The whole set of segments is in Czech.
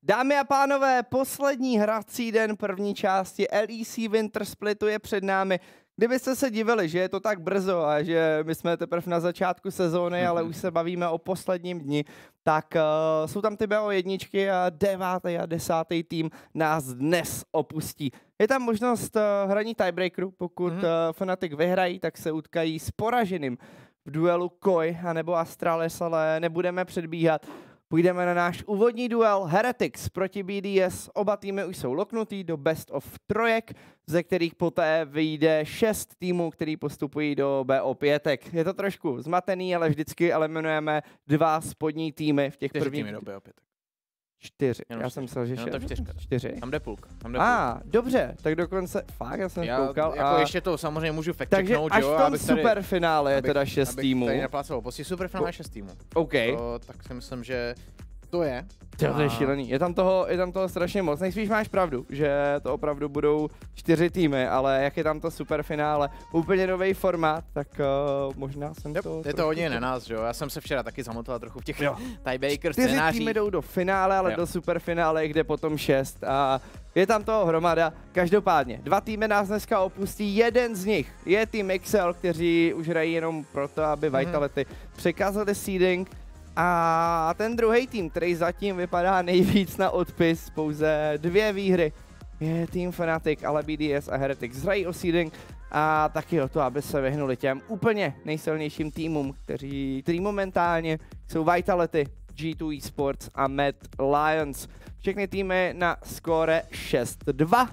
Dámy a pánové, poslední hrací den první části LEC Winter Splitu je před námi. Kdybyste se divili, že je to tak brzo a že my jsme teprve na začátku sezóny, ale už se bavíme o posledním dni, tak jsou tam ty BO1 a 9. a 10. tým nás dnes opustí. Je tam možnost hraní tiebreakeru, pokud Fnatic vyhrají, tak se utkají s poraženým v duelu Koi anebo Astralis, ale nebudeme předbíhat. Půjdeme na náš úvodní duel Heretics proti BDS. Oba týmy už jsou loknutý do best of trojek, ze kterých poté vyjde 6 týmů, který postupují do BO5. Je to trošku zmatený, ale vždycky eliminujeme 2 spodní týmy v těch prvních... týmy do BO5. 4. Já jsem myslel, že 4. Tam jde půlka. Dobře, tak dokonce, fakt, já jsem koukal. Jako ještě to samozřejmě můžu takže fact-checknout, až v tom superfinále je teda 6 týmů. Tady naplácoval, prostě superfinále je 6 týmů. OK. Tak si myslím, že to je. To je šílený. Je tam toho strašně moc. Nejspíš máš pravdu, že to opravdu budou 4 týmy, ale jak je tam to superfinále, úplně nový formát, tak možná jsem to... Je to hodně na nás, že jo? Já jsem se včera taky zamotal trochu v těch tiebreaker 4 scénářích. týmy jdou do finále, ale do superfinále jde potom 6 a je tam toho hromada. Každopádně, 2 týmy nás dneska opustí, jeden z nich je tým XL, kteří už hrají jenom proto, aby Vitality překázali seeding. A ten druhý tým, který zatím vypadá nejvíc na odpis, pouze 2 výhry, je tým Fnatic, ale BDS a Heretics hrají o seeding a taky o to, aby se vyhnuli těm úplně nejsilnějším týmům, který momentálně jsou Vitality, G2 Esports a Mad Lions. Všechny týmy na skóre 6-2.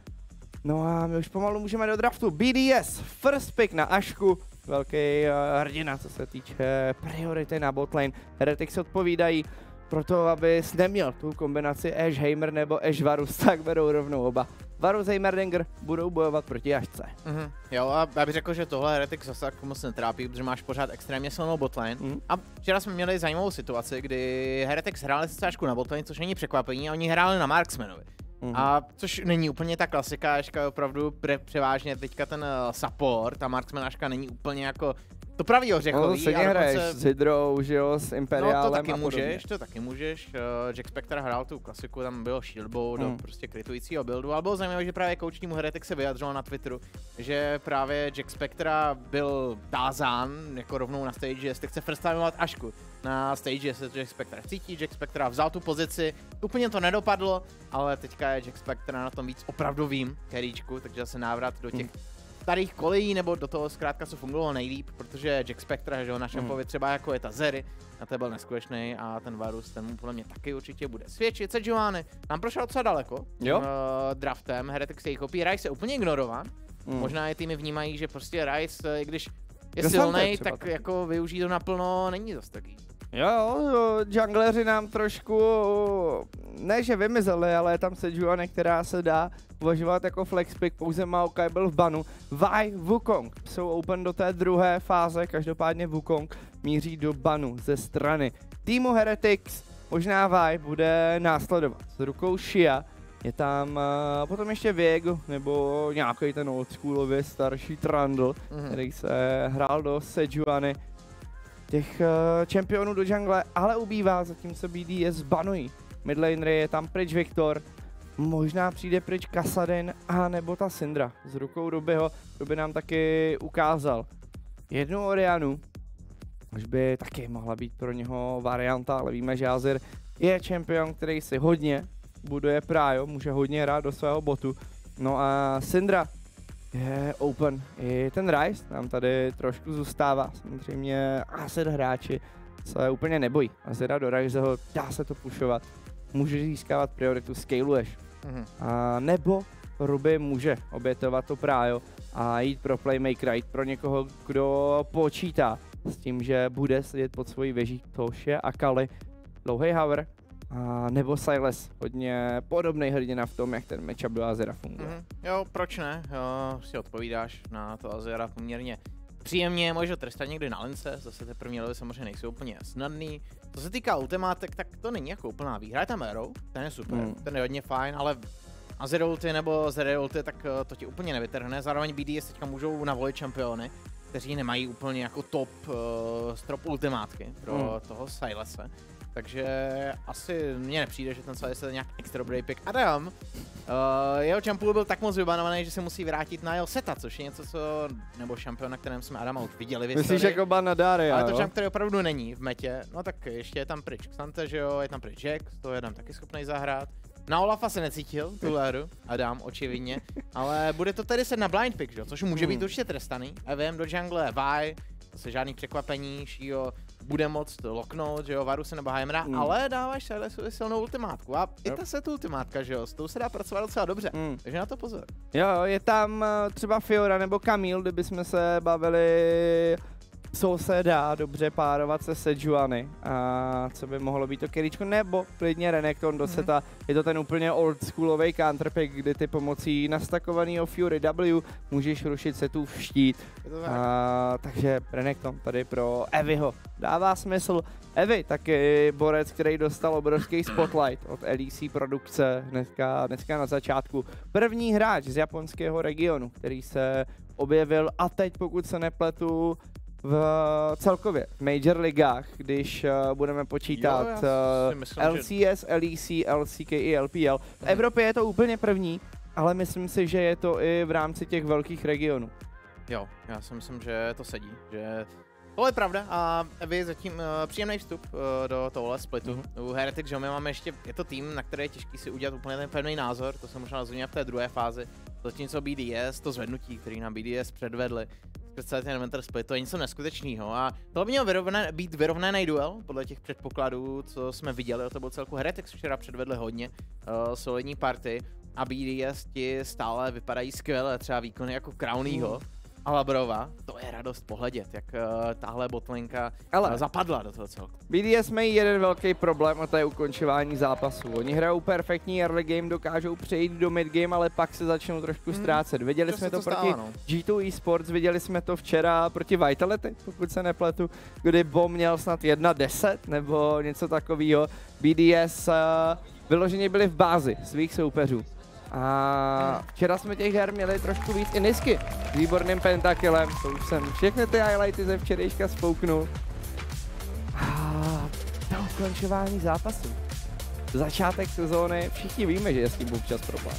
No a my už pomalu můžeme do draftu. BDS, first pick na Ašku. Velký hrdina, co se týče priority na botlane. Heretics odpovídají proto, abys neměl tu kombinaci Ashe Heimer nebo Ashe Varus, tak berou rovnou oba. Varus Heimerdinger budou bojovat proti Ašce. Jo, a já bych řekl, že tohle Heretics zase tak moc netrápí, protože máš pořád extrémně silnou botlane. A včera jsme měli zajímavou situaci, kdy Heretics hráli sice Ašku na botlane, což není překvapení, a oni hráli na Marksmanovi. A což není úplně ta klasika, Aška je opravdu převážně teďka ten support, a Marksman Aška není úplně jako to pravý ořechový. No, se hraješ s Hydrou, že jo, s Imperiálem. No to taky můžeš. Jack Spectre hrál tu klasiku, tam bylo shieldbow do prostě kritujícího buildu, ale bylo zajímavé, že právě coach týmu Heretics se vyjadřoval na Twitteru, že právě Jack Spectre byl tázán jako rovnou na stage, jestli chce first timeovat Ašku na stage, jestli Jack Spectre cítí, Jack Spectre vzal tu pozici, úplně to nedopadlo, ale teďka je Jack Spectre na tom víc opravdovým carryčku, takže zase návrat do těch starých kolejí, nebo do toho zkrátka, co fungovalo nejlíp, protože Jack Spectre, že ho na šampovi třeba jako je ta Zery, na to byl neskutečný a ten Varus, ten mu podle mě taky určitě bude svědčit. Sejuani nám prošel docela daleko draftem, Heretics se jí kopí, Ryze je úplně ignorován, možná je týmy vnímají, že prostě Ryze, i když je silnej, tak jako využít to naplno není zas taky. Jo, jungleři nám trošku, ne že vymizeli, ale je tam Sejuani, která se dá uvažovat jako flexpick, pouze Maokai byl v banu. Vi, Wukong jsou open do té druhé fáze, každopádně Wukong míří do banu ze strany týmu Heretics. Možná Vi bude následovat s rukou Shia. Je tam potom ještě Viego, nebo nějaký ten oldschoolově starší Trundle, který se hrál do Sejuani. Těch čempionů do jungle ale ubývá, zatímco BDS banují. Midlanery je tam pryč Viktor, možná přijde pryč Kassadin a nebo ta Syndra s rukou Rubyho. Ruby nám taky ukázal jednu Orianu, až by taky mohla být pro něho varianta, ale víme, že Azir je čempion, který si hodně buduje prájo, může hodně hrát do svého botu. No a Syndra je open. I ten Ryze nám tady trošku zůstává. Samozřejmě Azir hráči se úplně nebojí. Azira do Ryzeho dá se to pušovat. Může získávat prioritu, scaluješ. A nebo Ruby může obětovat to prájo a jít pro playmaker, jít pro někoho, kdo počítá s tím, že bude sedět pod svojí věží. Tož je Akali, dlouhý hover, a nebo Sylas, hodně podobný hrdina v tom, jak ten matchup do Azira funguje. Jo, proč ne? Jo, si odpovídáš na to Azira poměrně příjemně, můžeš trestat někdy na lence, zase ty první levely samozřejmě nejsou úplně snadný. Co se týká ultimátek, tak to není jako úplná výhra, je tam Arrow, ten je super, ten je hodně fajn, ale Azir ulti nebo Zeri ulti, tak to ti úplně nevytrhne, zároveň BDS teďka můžou navolit čempiony, kteří nemají úplně jako top strop ultimátky pro toho Sylase. takže asi mně nepřijde, že ten Sylas je nějak extra dobrý pick. Adam, jeho champion byl tak moc vybanovaný, že se musí vrátit na jeho seta, což je něco, co, nebo šampion, na kterém jsme Adama už viděli v historii. Myslíš jako ban na Daria, ale to champ, který opravdu není v metě, no tak ještě je tam pryč Xante, že jo, je tam pryč Jax, to je tam taky schopný zahrát. Na Olafa se necítil, tu éru, Adam, očividně, ale bude to tedy set na blind pick, že jo, což může být určitě trestaný. EVM do jungle, Vi, zase žádný překvapení, Shio bude moct loknout, že jo, Varuse nebo Heimera, ale dáváš Sylasovi silnou ultimátku a i ta set ultimátka, že jo, s tou se dá pracovat docela dobře, takže na to pozor. Jo, je tam třeba Fiora nebo Camille, kdybychom se bavili, co se dá dobře párovat se Sejuani a co by mohlo být to carryčko, nebo klidně Renekton do seta. Je to ten úplně oldschoolový counterpick, kdy ty pomocí nastakovaného Fury W můžeš rušit setův štít. Takže Renekton tady pro Eviho dává smysl. Evi taky borec, který dostal obrovský spotlight od LEC produkce dneska na začátku. První hráč z japonského regionu, který se objevil a teď, pokud se nepletu, v celkově v Major ligách, když budeme počítat LCS, LEC, LCK i LPL. V Evropě je to úplně první, ale myslím si, že je to i v rámci těch velkých regionů. Jo, já si myslím, že to sedí, že tohle je pravda a vy zatím příjemný vstup do tohle splitu. U Heretics, že my máme ještě, je to tým, na který je těžký si udělat úplně ten pevný názor, to se možná rozumí v té druhé fázi. Zatímco BDS, to zvednutí, který nám BDS předvedli, celý ten Inventor Split, to je něco neskutečného a tohle by měl být vyrovnaný duel podle těch předpokladů, co jsme viděli, to byl celku Heretics včera předvedli hodně solidní party a BDS ti stále vypadají skvěle, třeba výkony jako Crownýho a Labrova, to je radost pohledět, jak tahle botlinka zapadla do toho celku. BDS mají jeden velký problém a to je ukončování zápasů. Oni hrajou perfektní early game, dokážou přejít do mid game, ale pak se začnou trošku ztrácet. Viděli jsme to proti G2 eSports, viděli jsme to včera proti Vitality, pokud se nepletu, kdy Bom měl snad 1-10 nebo něco takového. BDS vyloženě byli v bázi svých soupeřů. A včera jsme těch her měli trošku víc i Nisky s výborným pentakillem, to už jsem všechny ty highlighty ze včerejška spouknul. A to ukončování zápasu. Začátek sezóny, všichni víme, že je s tím občas problém.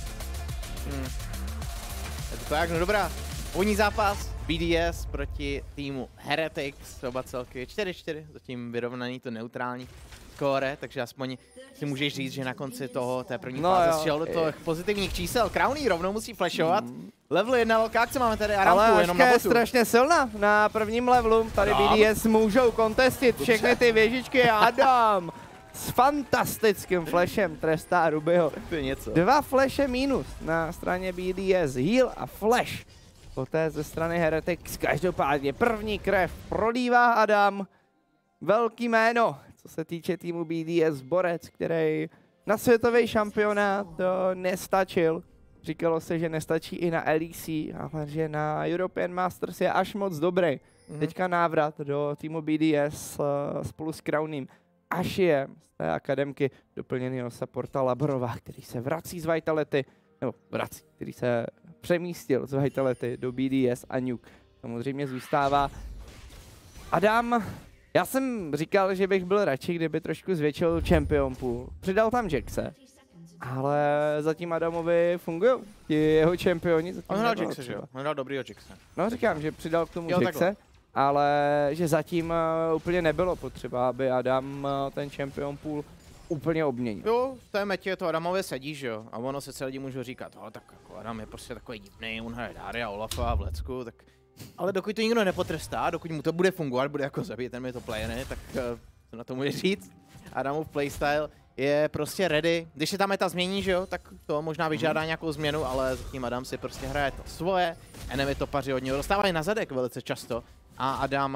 Je to tak, no dobrá. Původní zápas, BDS proti týmu Heretics, oba celky 4-4, zatím vyrovnaný to neutrální skóre, takže aspoň si můžeš říct, že na konci té první fáze šel do těch pozitivních čísel. Crowny rovnou musí flashovat. Level 1 velká akce máme tady Aramku, jenom na botu. Ale je strašně silná na prvním levelu. Tady BDS můžou kontestit všechny ty věžičky. Adam s fantastickým flashem trestá Rubyho. 2 flashe minus na straně BDS. Heal a flash. Poté ze strany Heretics každopádně první krev prolívá Adam. Velký jméno, co se týče týmu BDS, borec, který na světový šampionát nestačil. Říkalo se, že nestačí i na LEC, ale že na European Masters je až moc dobrý. Teďka návrat do týmu BDS spolu s Crownym Ashiem z té akademky, doplněného supporta Labrova, který se vrací z Vitality, který se přemístil z Vitality do BDS a Nuke. Samozřejmě zůstává Adam. Já jsem říkal, že bych byl radši, kdyby trošku zvětšil champion pool. Přidal tam Jaxe, ale zatím Adamovi fungují ti jeho čempioni. On hrál Jaxe, že jo? On hrál dobrýho Jaxe. No říkám, že přidal k tomu Jaxe, ale že zatím úplně nebylo potřeba, aby Adam ten champion pool úplně obměnil. Jo, v té metě to Adamově sedí, že jo? A ono se lidi můžou říkat, tak jako Adam je prostě takový divný, on hraje Daria, Olafa v Lecku, tak... Ale dokud to nikdo nepotrestá, dokud mu to bude fungovat, bude jako zabít ten to playery, tak co na to může říct? Adamův playstyle je prostě ready. Když se ta meta změní, že jo, tak to možná vyžádá nějakou změnu, ale zatím Adam si prostě hraje to svoje. Enemy topaři od něho dostávají na zadek velice často. A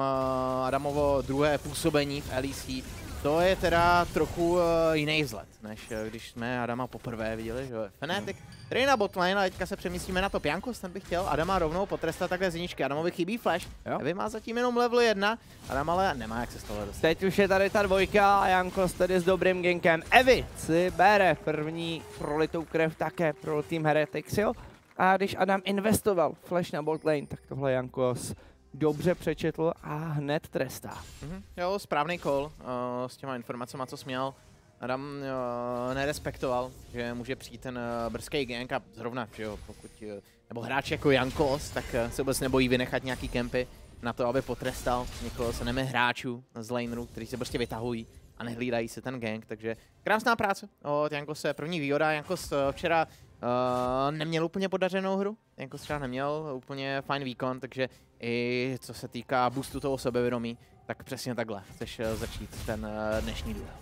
Adamovo druhé působení v LEC, to je teda trochu jiný vzhled, než když jsme Adama poprvé viděli, že jo. Fnatic, který na botlane, ale teďka se přemístíme na top. Jankos, ten by chtěl Adama rovnou potrestat takhle z níčky. Adamovi chybí flash, Evi má zatím jenom level 1, Adam ale nemá jak se z toho dostat. Teď už je tady ta dvojka a Jankos tady s dobrým gankem. Evi si bere první prolitou krev také pro tým Heretics, jo. A když Adam investoval flash na botlane, tak tohle Jankos dobře přečetl a hned trestá. Jo, správný call s těma informacemi, co směl. Adam nerespektoval, že může přijít ten brzký gank a zrovna, že jo, pokud, nebo hráč jako Jankos, tak se vůbec nebojí vynechat nějaký kempy na to, aby potrestal někoho z enemy hráčů z laneru, kteří se prostě vytahují a nehlídají si ten gank, takže krásná práce od Jankose, první výhoda. Jankos včera neměl úplně podařenou hru, Jankos třeba neměl úplně fajn výkon, takže i co se týká boostu toho sebevědomí, tak přesně takhle chceš začít ten dnešní duel.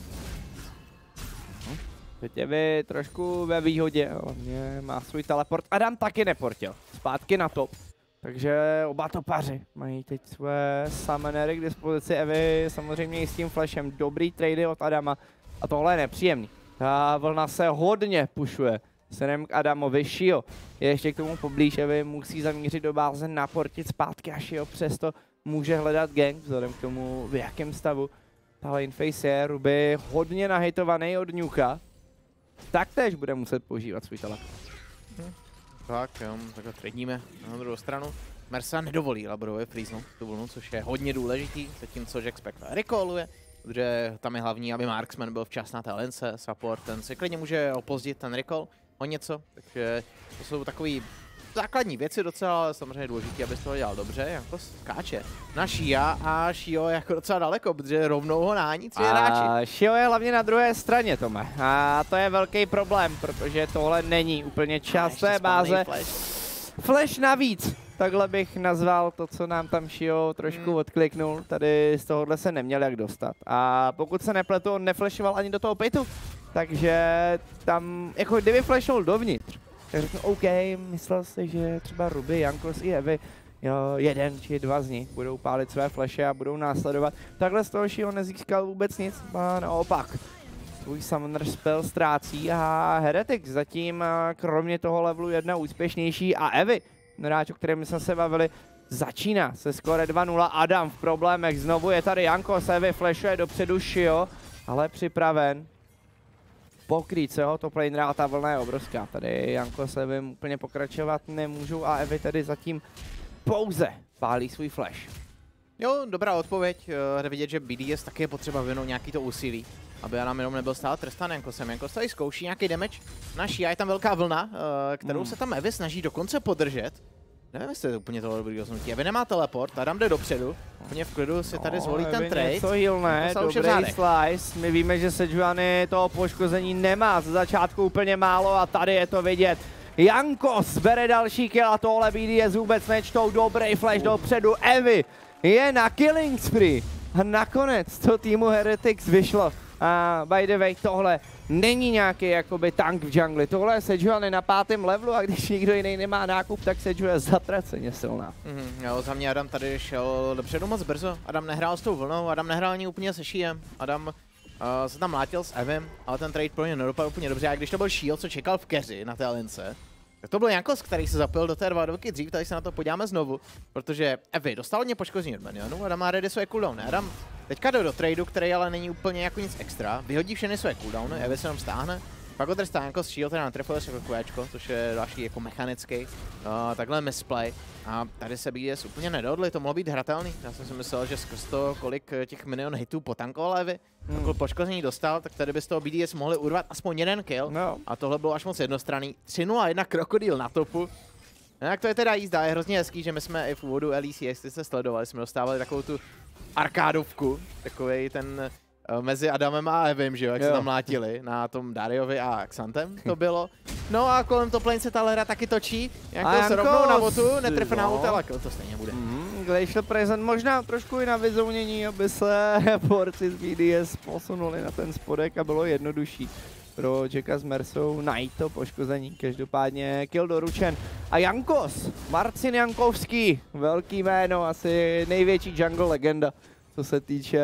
Teď je vy trošku ve výhodě, hlavně má svůj teleport. Adam taky neportil, zpátky na top. Takže oba topaři mají teď své summonery k dispozici. Evy samozřejmě i s tím flashem. Dobrý trady od Adama a tohle je nepříjemný. Ta vlna se hodně pušuje směrem k Adamovi. Shio je ještě k tomu poblíž. Evy musí zamířit do báze, naportit zpátky a Shio přesto může hledat gank vzhledem k tomu, v jakém stavu ta laneface je. Ruby hodně nahitovaný od Nuka. Taktéž bude muset používat svůj teleport. Tak jo, takhle tradíme na druhou stranu. Mersa nedovolí Laborovi freeznout tu vlnu, což je hodně důležitý, zatímco Jack Spectre recalluje, protože tam je hlavní, aby Marksman byl včas na té lince, support, ten si klidně může opozdit ten recall o něco, takže to jsou takový základní věci docela, ale samozřejmě důležité, aby to dělal dobře, jako skáče na Shia a Shio je jako docela daleko, protože rovnou ho nání tři hráči. Shio je hlavně na druhé straně, Tome, a to je velký problém, protože tohle není úplně čas té báze. Flash navíc, takhle bych nazval to, co nám tam Shio trošku odkliknul, tady z tohohle se neměl jak dostat. A pokud se nepletu, on neflashoval ani do toho pitu, takže tam, jako kdyby flashnul dovnitř, tak řeknu OK, myslel si, že třeba Ruby, Jankos i Evy, jo, jeden či dva z nich budou pálit své flashe a budou následovat. Takhle z toho Shio nezískal vůbec nic, a naopak. Svůj Summoner spell ztrácí a Heretic zatím kromě toho levelu 1 úspěšnější a Evy, hráč, o kterém jsme se bavili, začíná se skore 2-0. Adam v problémech, znovu je tady Jankos, Evy flashuje dopředu Shio, ale připraven pokrýt se ho, top lanera a ta vlna je obrovská. Tady Jankos Evy úplně pokračovat nemůžou a Evy tedy zatím pouze pálí svůj flash. Jo, dobrá odpověď, jde vidět, že BDS taky je potřeba vyvinout nějaký to úsilí, aby nám jenom nebyl stále trestán Jankosem. Jankos tady zkouší nějaký damage na Shia, je tam velká vlna, kterou se tam Evy snaží dokonce podržet. Nevím, jestli je úplně tohle dobrý rozhodnutí. Evy nemá teleport, Adam jde dopředu, úplně v klidu si tady zvolí ten trade. Něco healne, dobrý slice. My víme, že Sejuani toho poškození nemá z začátku úplně málo a tady je to vidět. Jankos bere další kill a tohle BDS vůbec nečtou, dobrý flash dopředu, Evy je na killing spree. A nakonec to týmu Heretics vyšlo. A by the way, tohle není nějaký jakoby tank v džungli. Tohle je Sejuani na 5. levelu a když nikdo jiný nemá nákup, tak Seju je zatraceně silná. Jo, za mě Adam tady šel dopředu moc brzo. Adam nehrál s tou vlnou, Adam nehrál ani úplně se Shiem. Adam se tam mlátil s Evem, ale ten trade pro ně nedopadl úplně dobře. A když to byl Shield, co čekal v keři na té lince, tak to byl Jankos, který se zapojil do té 2-2 dřív, tady se na to podíváme znovu, protože Evy dostal hodně poškození od Minionu, Adam má ready své cooldowny. Adam teďka jde do tradu, který ale není úplně jako nic extra, vyhodí všechny své cooldowny, Evy se jenom stáhne, pak ho trestá Jankos, Shield teda natrefuje se Quečko, což je další jako mechanický, takhle misplay. A tady se BDS úplně nedohodli, to mohlo být hratelný. Já jsem si myslel, že skrz to, kolik těch minion hitů potankoval Evy, kolik poškození dostal, tak tady by z toho BDS mohli urvat aspoň jeden kill. No. A tohle bylo až moc jednostranný. 3-0-1 krokodýl na topu. Jak to je teda jízda, je hrozně hezký, že my jsme i v úvodu LEC, jestli jste sledovali, jsme dostávali takovou tu arkádovku, takovej ten mezi Adamem a Evim, že jo, jak se tam mlátili na tom Dariovi a Xantem to bylo. No a kolem top lane se ta hra taky točí, jako se rovnou na botu, netrefená ult, ale to stejně bude. Glacial Present možná trošku i na vyzounění, aby se porci z BDS posunuli na ten spodek a bylo jednodušší pro Jacka s Mersou najít to poškození. Každopádně kill doručen. A Jankos, Marcin Jankovský, velký jméno, asi největší jungle legenda, co se týče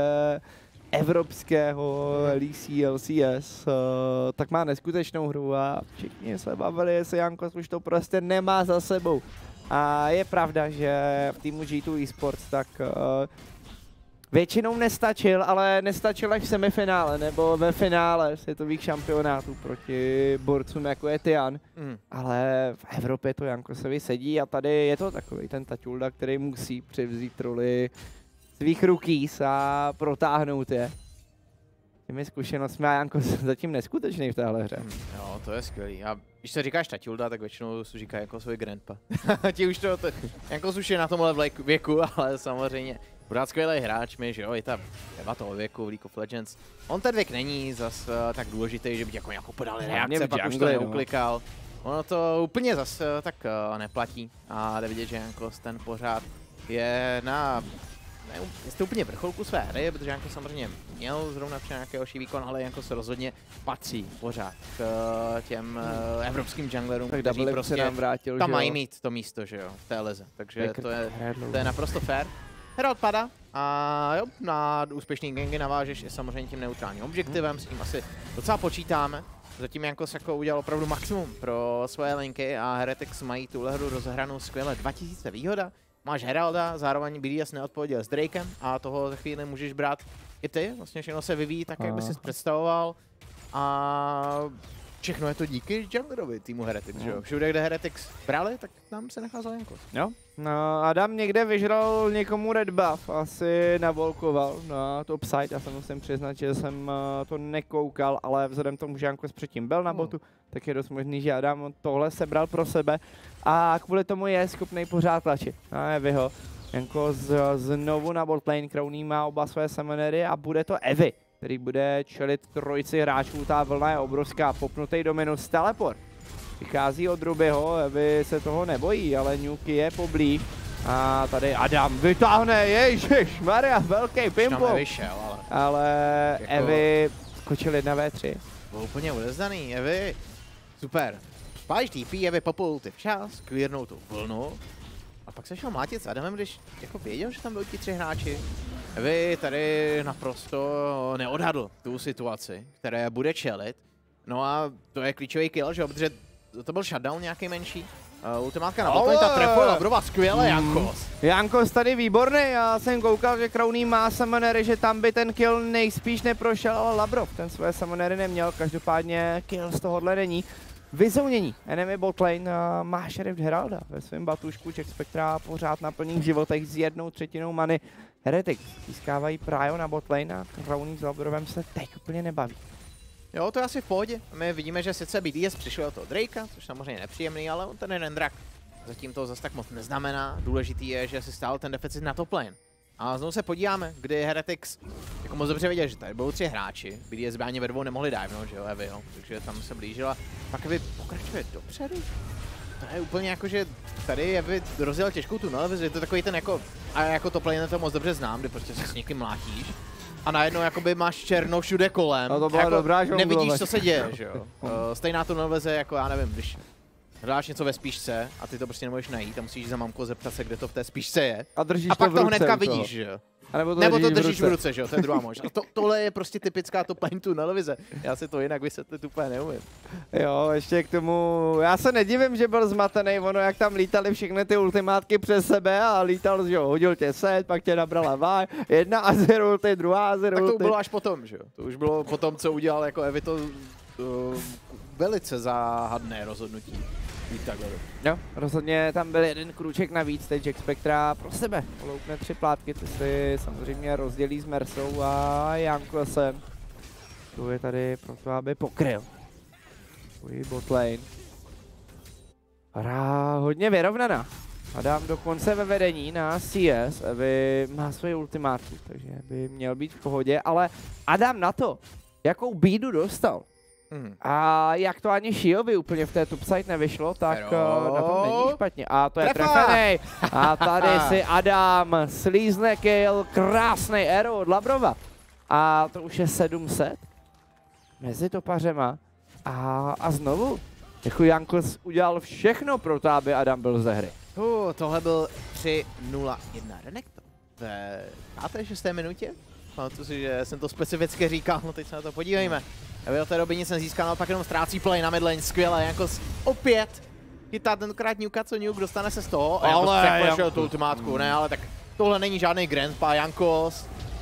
evropského LEC, LCS, tak má neskutečnou hru a všichni se bavili, jestli Jankos už to prostě nemá za sebou. A je pravda, že v týmu G2 eSports tak většinou nestačil, ale nestačil až v semifinále nebo ve finále světových šampionátů proti borcům jako je Tian. Ale v Evropě to Jankosovi sedí a tady je to takový ten Taťulda, který musí převzít roli svých rookies a protáhnout je. Těmi zkušenostmi a Janko zatím neskutečný v téhle hře. Jo, to je skvělý. A když se říkáš Taťulda, tak většinou se říká jako svůj grandpa. Ti už to Janko už je na tomhle věku, ale samozřejmě pořád skvělý hráč, že jo, je ta toho věku v League of Legends. On ten věk není zas tak důležitý, že by jako nějakou podali reakce, pak už to neuklikal. Ono to úplně zas tak neplatí a jde vidět, že Janko ten pořád je na jestli úplně vrcholku své hry, protože Janko samozřejmě měl zrovna nějaký horší výkon, ale Janko se rozhodně patří pořád k těm evropským junglerům, kteří prostě tam mají mít to místo, že jo, v té lize. Takže to je naprosto fair. Herald padá a jo, na úspěšný gangy navážeš i samozřejmě tím neutrálním objektivem, s tím asi docela počítáme. Zatím Jankos jako udělal opravdu maximum pro svoje linky a Heretics mají tuhle hru rozehranou skvěle, 2000 výhoda. Máš Heralda, zároveň BDS neodpověděl s Drakem a toho za chvíli můžeš brát i ty. Vlastně všechno se vyvíjí tak, jak by si představoval. A všechno je to díky junglerovi týmu Heretics, že jo? Všude, kde Heretics brali, tak tam se nacházel Jankos. Jo, no Adam někde vyžral někomu red buff, asi navolkoval na top side. Já se musím přiznat, že jsem to nekoukal, ale vzhledem tomu, že Jankos předtím byl na botu, tak je dost možný, že Adam tohle sebral pro sebe a kvůli tomu je schopný pořád tlačit. A Eviho. Janko znovu na botlane, Crowny má oba své summonery a bude to Evi, který bude čelit trojici hráčů. Ta vlna je obrovská, popnutý Dominus, teleport. Vychází od Rubyho, Evi se toho nebojí, ale Nuki je poblíž. A tady Adam vytáhne, ježišmarja, velký pimple. Ale jako Evi skočil 1v3. Byl úplně odezdaný, Evi. Super. Spálíš TP, Evi popul ulti včas, clearnou tu vlnu. A pak se šel mlátit s Adamem, když jako věděl, že tam byli ti 3 hráči. Evi tady naprosto neodhadl tu situaci, které bude čelit. No a to je klíčový kill, že jo, protože to byl shutdown nějaký menší. Ultimátka na botlane, ta trefuje Labrova, skvěle Jankos. Jankos tady výborný, já jsem koukal, že Crowny má summonery, že tam by ten kill nejspíš neprošel, ale Labrov ten své summonery neměl, každopádně kill z tohohle není. Vyzounění enemy botlane má Sheriff Heralda ve svém batušku, Jack Spectra pořád na plných životech s 1/3 many. Heretics získávají Pryo na botlane a Crowny s Labrovem se teď úplně nebaví. Jo, to je asi v pohodě. My vidíme, že sice BDS přišel do toho Drakea, což samozřejmě nepříjemný, ale on ten jeden drak zatím to zase tak moc neznamená. Důležitý je, že si stál ten deficit na top lane. A znovu se podíváme, kdy Heretics jako moc dobře viděl, že tady budou 3 hráči. BDS by ani ve dvou nemohli divenout, že jo, Evi, jo. Takže tam se blížila. Pak Evi pokračuje dopředu. To je úplně jako, že tady Evi rozjel těžkou tunel, je to takový ten jako, a jako top lane to moc dobře znám, kdy prostě se s někým mlátíš. A najednou jakoby máš černo všude kolem, no to byla jako dobrá, že nevidíš, co se děje, že jo. Stejná to neleze jako, já nevím, když hledáš něco ve spíšce a ty to prostě nemůžeš najít a musíš za mamkou zeptat se, kde to v té spíšce je. A pak to hnedka vidíš, že jo. Nebo to držíš v ruce, že jo, to je druhá možnost. Tohle je prostě typická top lane tunelvize. Já si to jinak vysvětlit úplně neumím. Jo, ještě k tomu, já se nedivím, že byl zmatený, ono jak tam lítali všechny ty ultimátky přes sebe a lítal, že jo, hodil tě set, pak tě nabrala vár, 1 a 0 ulti, 2 a 0 ulti. Tak to bylo až potom, že jo, to už bylo potom, co udělal jako Evi to velice záhadné rozhodnutí. Jo, rozhodně tam byl jeden krůček navíc, teď Jack Spectra pro sebe loupne 3 plátky, ty si samozřejmě rozdělí s Mersou a Jankosem. Tu je tady proto, aby pokryl svůj botlane. Hra hodně vyrovnaná. Adam dokonce ve vedení na CS, aby má svoji ultimátku, takže by měl být v pohodě, ale Adam na to, jakou bídu dostal, a jak to ani Shiovi úplně v té topside nevyšlo, tak na tom není špatně. A to je trefený. A tady si Adam slízne kill, krásný arrow od Labrova. A to už je 700 mezi topařema. A znovu, jako Jankos udělal všechno pro to, aby Adam byl ze hry. Tohle byl 3-0-1 Renekton v 6. minutě. Pamatuju si, že jsem to specificky říkal, no teď se na to podívejme. Evi od té doby nic nezíská, naopak jenom ztrácí play na midlane, skvěle, Jankos opět chytá tentokrát Nuka, co Nuke dostane se z toho, a Jankos překvašil tu ultimátku, ne, ale tak tohle není žádný grandpa, Jankos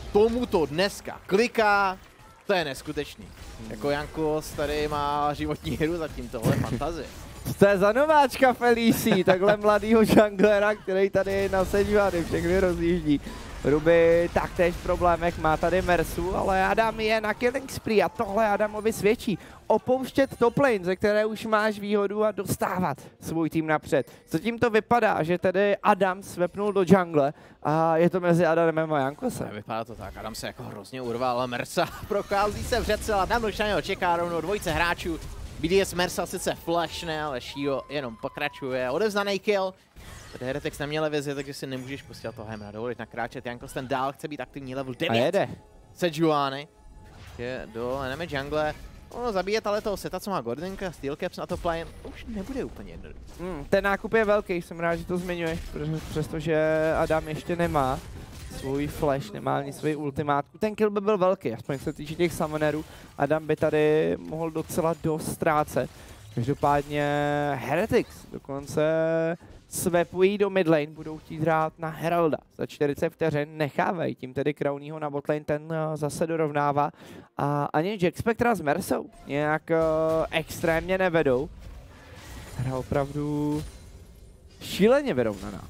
tomuto dneska kliká, to je neskutečný. Jako Jankos tady má životní hru zatím, tohle je fantazie. To je za nováčka Felicí, takhle mladýho junglera, který tady na Sejuani všechny rozjíždí. Ruby taktéž v problémech, má tady Mersu, ale Adam je na killing spree a tohle Adamovi svědčí. Opouštět top lane, ze které už máš výhodu a dostávat svůj tým napřed. Zatím to vypadá, že tedy Adam svepnul do jungle a je to mezi Adamem a Jankosem. Vypadá to tak, Adam se jako hrozně urval, ale Mersa prochází se vřecel, Adam už na něho čeká rovnou dvojice hráčů. BDS Mersa sice flashne, ale Shio jenom pokračuje, odevzdaný kill. Tady Heretics neměl vizi, takže si nemůžeš pustit toho Hemra, dovolit nakráčet. Jankos ten dál chce být aktivní level 9. A jede. Sejuani je do enemy jungle. Ono zabíjet ale toho seta, co má Gordonka, Steel Caps na top lane, už nebude úplně jednoduché. Ten nákup je velký, jsem rád, že to zmiňuješ, přestože Adam ještě nemá svůj flash, nemá ani svůj ultimátku. Ten kill by byl velký, aspoň se týče těch summonerů. Adam by tady mohl docela dost ztrácet. Každopádně Heretics dokonce swapují do midlane, budou chtít hrát na Heralda. Za 40 vteřin nechávají tím tedy Crownyho na botlane, ten zase dorovnává. A ani Jack Spectra s Mersou nějak extrémně nevedou. Hra opravdu šíleně vyrovnaná.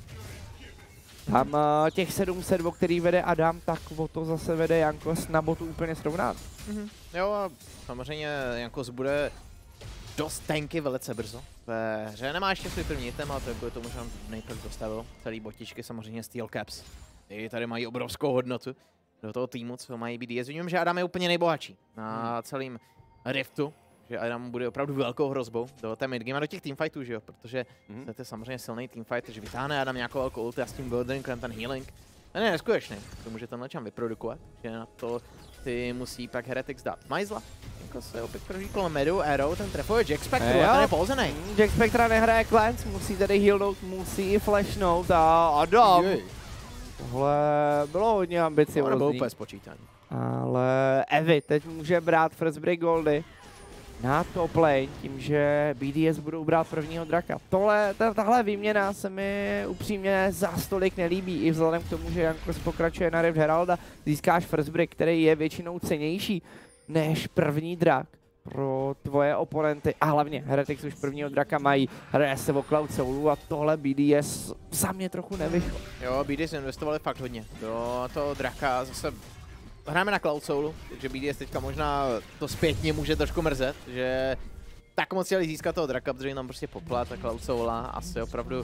Tam těch 700, o který vede Adam, tak o to zase vede Jankos na botu úplně srovnat. Jo a samozřejmě Jankos bude dost tanky velice brzo. Ve hře nemá ještě svůj první item, ale to je to možná nejprve dostavil. Celý botičky, samozřejmě Steel Caps. Ty tady mají obrovskou hodnotu do toho týmu, co mají BDS. Vidím, že Adam je úplně nejbohatší na celém Riftu. Že Adam bude opravdu velkou hrozbou do té midgame a do těch teamfightů, že jo? Protože to je samozřejmě silný teamfight, takže vytáhne Adam nějakou velkou ulti a s tím Goldenkrem ten healing. To je neskutečný, to může tenhle čam vyprodukovat, že na to ty musí pak Heretics dát Majzla. Jako se opět proží kolem medu, Arrow, ten trefuje Jack Spectra, ten je polzený. Jack Spectra nehraje Cleanse, musí tady healnout, musí i flashnout a Adam. Tohle bylo hodně ambiciozní. To bylo úplně spočítání. Ale Evi teď může brát First Break Goldy na top lane, tím, že BDS budou brát prvního draka. Tahle výměna se mi upřímně za stolik nelíbí, i vzhledem k tomu, že Jankos pokračuje na Rift Heralda, získáš First Break, který je většinou cenější než první drak pro tvoje oponenty. A hlavně Heretics už prvního draka mají, hraje se o Cloud Soulu a tohle BDS za mě trochu nevyšlo. Jo, BDS investovali fakt hodně do toho draka, zase hrajeme na Cloud Soulu, takže BDS teďka možná to zpětně může trošku mrzet, že tak moc chtěli získat toho draka, protože tam prostě poplat a Cloud Soula asi opravdu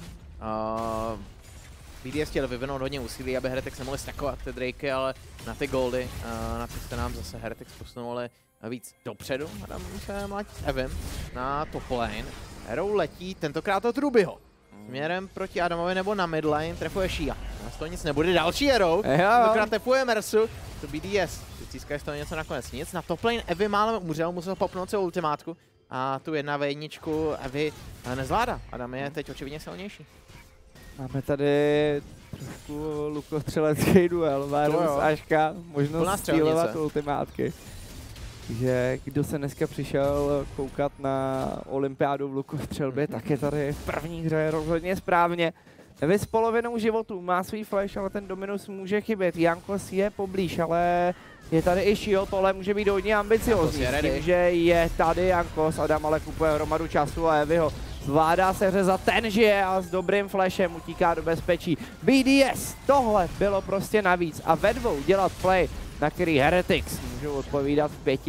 BDS chtěli vyvinout hodně úsilí, aby Heretics nemohli stackovat ty Drakey, ale na ty goldy, na ty se nám zase Heretics posunuli víc dopředu. A tam se mlátí s Evem na top lane. Arrow letí tentokrát od Rubyho. Směrem proti Adamovi nebo na midlane trefuje Shia. Z toho nic nebude, další Arrow. Tentokrát trefuje Mersu. To BDS. Získáš z toho něco nakonec. Nic. Na top lane Evy málem umřel, musel popnout svou ultimátku. A tu 1v1 Evy nezvládá. Adam je teď očividně silnější. Máme tady trošku lukostřelecký duel, Varus, Aška, možnost střílovat ultimátky. Takže kdo se dneska přišel koukat na olympiádu v lukostřelbě, tak je tady v první hře rozhodně správně. Vy s polovinou životů má svůj flash, ale ten dominus může chybět. Jankos je poblíž, ale je tady i Shio, tohle může být hodně ambiciozní. Tím, že je tady Jankos, Adam ale kupuje hromadu času a Evy ho zvládá se řezat, ten žije a s dobrým flashem utíká do bezpečí. BDS, tohle bylo prostě navíc a ve dvou dělat play, na který Heretics můžou odpovídat v 5.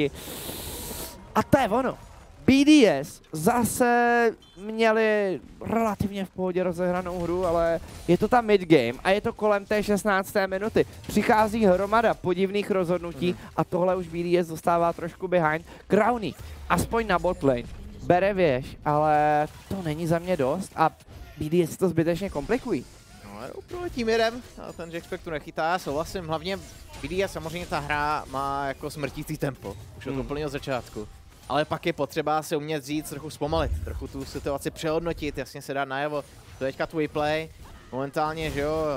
A to je ono. BDS zase měli relativně v pohodě rozehranou hru, ale je to ta midgame a je to kolem té 16. minuty. Přichází hromada podivných rozhodnutí a tohle už BDS dostává trošku behind. Crowny, aspoň na botlane, bere věž, ale to není za mě dost a BDS to zbytečně komplikují. No, tím jedem, a ten Jack Spectre nechytá, já souhlasím, hlavně BDS samozřejmě ta hra má jako smrtící tempo, už od úplného začátku. Ale pak je potřeba se umět říct, trochu zpomalit, trochu tu situaci přehodnotit, jasně se dát najevo. To je teďka tvůj play, momentálně, že jo,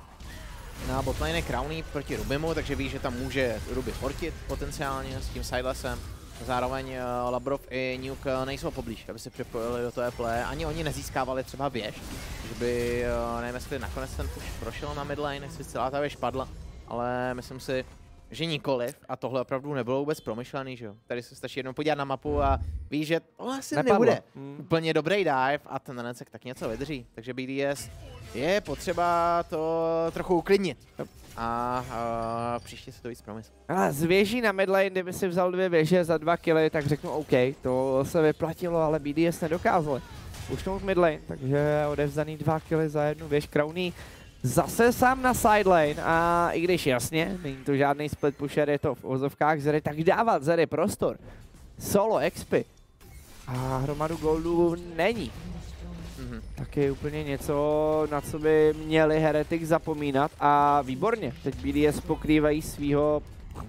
na botlane Crowny proti Rubymu, takže ví, že tam může Ruby fortit potenciálně s tím sidelessem. Zároveň Labrov i Nuke nejsou poblíž, aby se připojili do toho play. Ani oni nezískávali třeba věž, že by, nevím jestli nakonec ten push prošel na midlane, jestli celá ta věž padla. ale myslím si, že nikoliv a tohle opravdu nebylo vůbec promyšlený, že jo. Tady se stačí jednou podívat na mapu a víš, že tohle asi nebude úplně dobrý dive a ten Renecek tak něco vydrží, takže BDS je potřeba to trochu uklidnit. A příště se to víc promysl. Z věží na midlane, kdyby si vzal 2 věže za 2 killy, tak řeknu OK, to se vyplatilo, ale BDS nedokázali pušnout midlane, takže odevzdaný 2 killy za 1 věž. Crowny zase sám na sidelane a i když jasně, není to žádný split pusher, je to v ozovkách Zery, tak dávat Zery prostor. Solo expy a hromadu goldu není. Taky úplně něco, na co by měli Heretics zapomínat a výborně. Teď BDS pokrývají svýho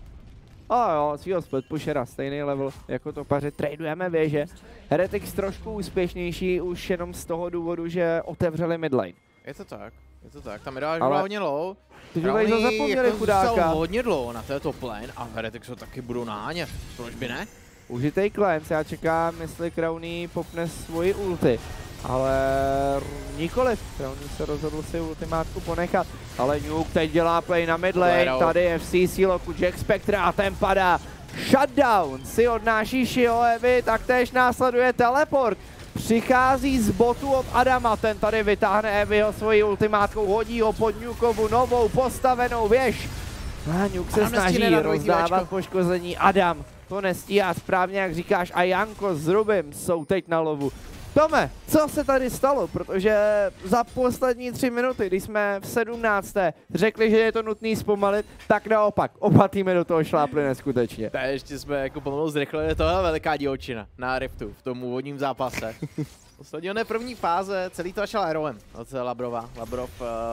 svýho split pushera, stejný level jako topaři. Tradujeme věže. Heretics trošku úspěšnější už jenom z toho důvodu, že otevřeli midlane. Je to tak. Tam Mirage byla hodně low. Ty Crowny to zapomněli, chudáka. Hodně dlouho na této plane a Heretics ho taky budou nahánět. Proč by ne? Užitej cleanse, já čekám, jestli Crowny popne svoji ulti. Ale nikoliv, Crowny se rozhodl si ultimátku ponechat, ale Nuke teď dělá play na midlane, tady FCC loku Jack Spectra a ten padá. Shutdown si odnáší Shio Evy, taktéž následuje teleport. Přichází z botu od Adama, ten tady vytáhne Evyho svojí ultimátkou, hodí ho pod Nukovu novou postavenou věž. A Nuke se snaží rozdávat poškození, Adam to nestíhá správně, jak říkáš, a Janko s Rubim jsou teď na lovu. Tome, co se tady stalo? Protože za poslední 3 minuty, když jsme v 17. řekli, že je to nutný zpomalit, tak naopak, oba týmy do toho šlápli neskutečně. Tak ještě jsme jako pomalu zrychlili, tohle veliká divočina na Riftu v tom úvodním zápase. Poslední první fáze, celý to začal aerowem od Labrova. Labrov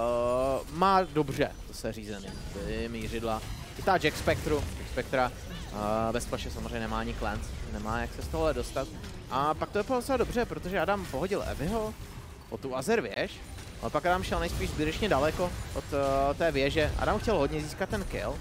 má dobře se řízený, ty mířidla. Chytá Jack Spectra. Bez flashe samozřejmě nemá ani cleanse, nemá jak se z tohohle dostat. A pak to je docela dobře, protože Adam pohodil Evyho o tu Azer věž, ale pak Adam šel nejspíš zbytečně daleko od té věže. Adam chtěl hodně získat ten kill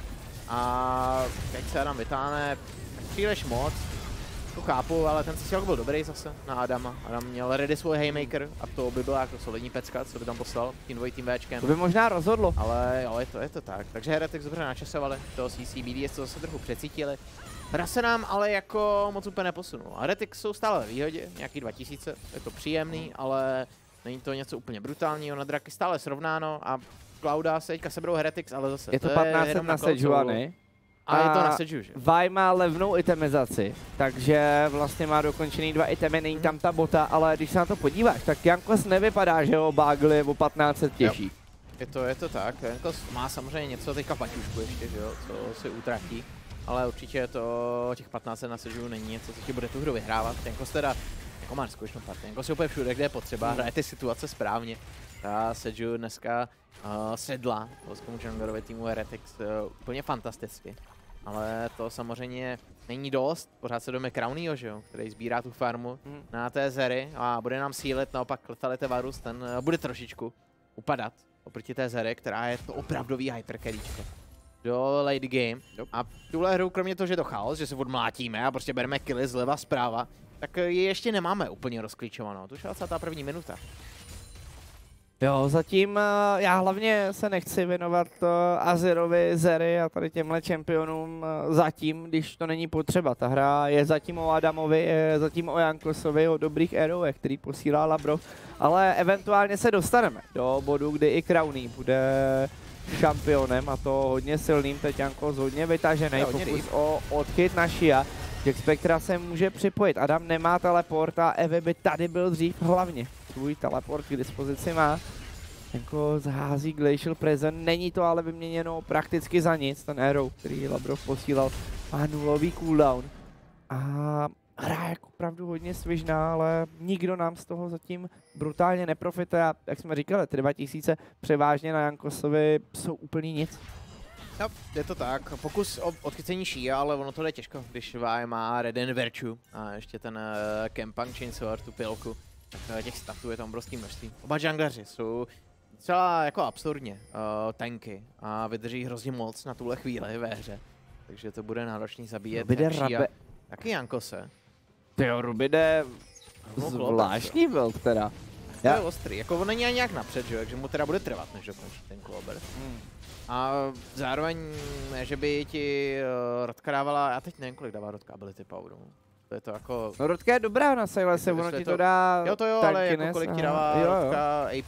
a teď se Adam vytáhne příliš moc. To chápu, ale ten cílek byl dobrý zase na Adama. Adam měl ready svůj haymaker a to by byla jako solidní pecka, co by tam poslal tím dvojitým Včkem. To by možná rozhodlo. Ale jo, je to tak. Takže Heretics dobře načasovali, toho CC, BDS to zase trochu přecítili. Hra se nám ale jako moc úplně neposunul. Heretics jsou stále ve výhodě, nějaký 2000, je to příjemný, ale není to něco úplně brutálního. Na draky stále srovnáno a Clouda se teďka seberou Heretics, ale zase je to 1500 na Sejuani. A je to na Seju, že? Vi má levnou itemizaci, takže vlastně má dokončený 2 itemy, není tam ta bota, ale když se na to podíváš, tak Jankos nevypadá, že ho Bagli o 1500 těší. Je to tak, Jankos má samozřejmě něco teďka paťušku ještě, že jo, co si utratí, ale určitě to těch 1500 na Seju není něco, co ti bude tu hru vyhrávat. Jankos teda jako má skutečnou partii, Jankos je úplně všude, kde je potřeba, hraje ty situace správně. Ta Seju dneska sedla polskému junglerovi týmu Heretics úplně fantasticky. Ale to samozřejmě není dost, pořád se jdeme Crownyho, že jo, který sbírá tu farmu na té Zery a bude nám sílit, naopak Lethality Varus, ten bude trošičku upadat oproti té Zery, která je to opravdový hypercarryčko do late game. A tuhle hru, kromě toho, že je to chaos, že se odmlátíme a prostě bereme killy zleva zprava, tak ji ještě nemáme úplně rozklíčovanou, to už je 21. minuta. Jo, zatím já hlavně se nechci věnovat Azerovi, Zery a tady těmhle čempionům zatím, když to není potřeba. Ta hra je zatím o Adamovi, je zatím o Jankosovi, o dobrých arrowech, který posílá Labrov, ale eventuálně se dostaneme do bodu, kdy i Crowny bude šampionem a to hodně silným, teď Jankos hodně vytažený, pokus o odchyt na Shia. Jack Spectra se může připojit, Adam nemá teleport a Evy by tady byl dřív hlavně. Svůj teleport k dispozici má. Jako zhází Glacial Present, není to ale vyměněno prakticky za nic. Ten arrow, který Labrov posílal, má nulový cooldown. A hra je opravdu hodně svižná, ale nikdo nám z toho zatím brutálně neprofituje. A jak jsme říkali, ty 2000 převážně na Jankosovi jsou úplně nic. No, je to tak. Pokus o odchycení Shia, ale ono to jde těžko, když Vi má Reden Virtue a ještě ten Kempang Chainsword, tu pilku. Tak těch statů je tam obrovský množství. Oba jungleři jsou docela jako absurdně tanky a vydrží hrozně moc na tuhle chvíli ve hře. Takže to bude náročný zabíjet Shia. Taky Jankose. Tyjo, Rubide zvláštní build teda. To je ostrý, jako on není ani nějak napřed, že? Takže mu teda bude trvat, než dokončí ten Klober. A zároveň, že by ti Rodka dávala, já teď nevím, kolik dává Rodka ability poweru. To je to jako... No Rodka je dobrá na Silence, ono ti to dá... Jo to jo, ale jako kolik ti dává Rodka AP,